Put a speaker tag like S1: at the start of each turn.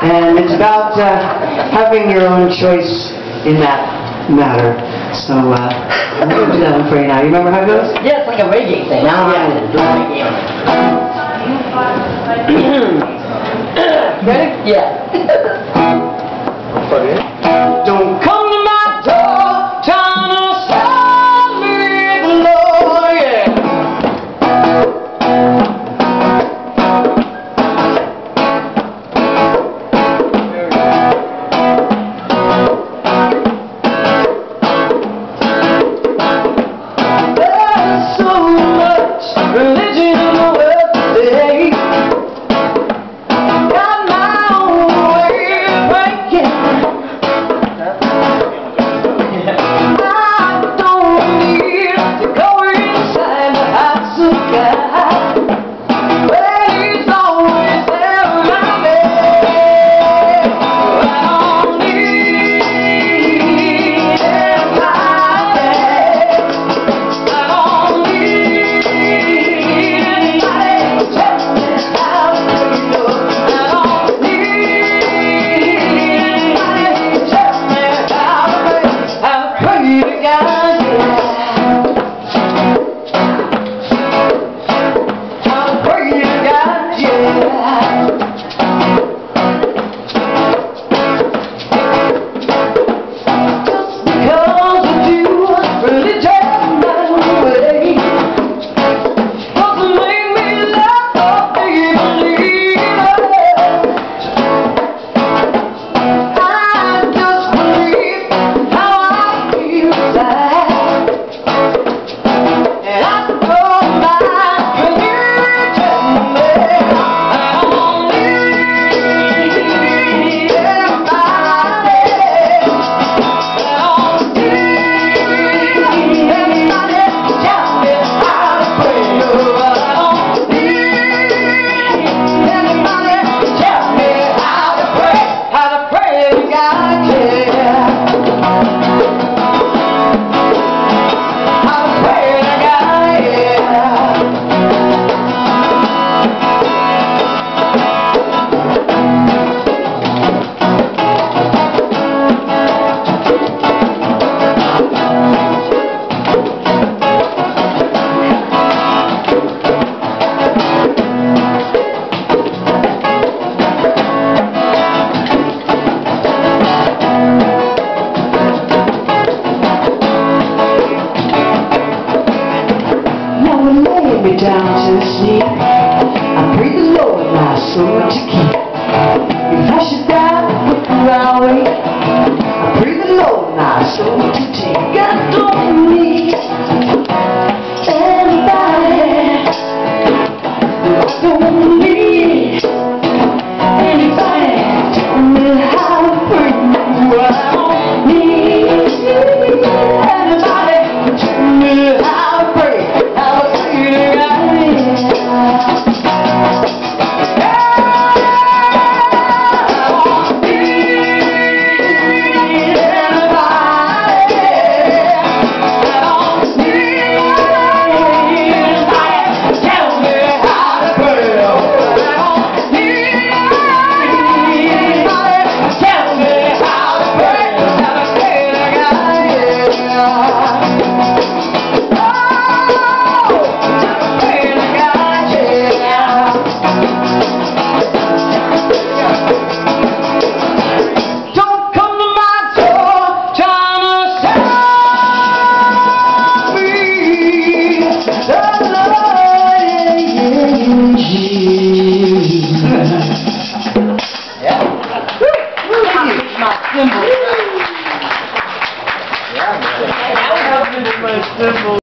S1: And it's about having your own choice in that matter. So I'm going to do that one for you now. You remember how it goes?
S2: Yeah, it's like a reggae thing. Now I'm going to do reggae. Ready? Yeah. Don't come to my door trying to sell me the Lord, yeah. There's so much religion in the world today. Got my own way of breaking. I don't need to go inside the house of God. Well, he's always there around me. I don't need anybody. I don't need anybody to tell me how to feel. I don't need anybody to tell me how to pray. I pray to God, yeah. I pray to God, yeah. Just because I do religion my way doesn't make me less of a believer. I just believe how I feel inside, and I know my religion. I don't need anybody. I don't need anybody to tell me how to pray. No, I don't need anybody to tell me how to pray to God, yeah. How to pray to God, yeah. Now we lay me down to sleep. I pray the Lord my soul to keep. If I should die before I wake, I pray the Lord my soul to take. I don't need anybody. I don't need anybody to tell me how to pray. I don't need anybody to tell me how to pray. How to pray to God,
S3: My symbol.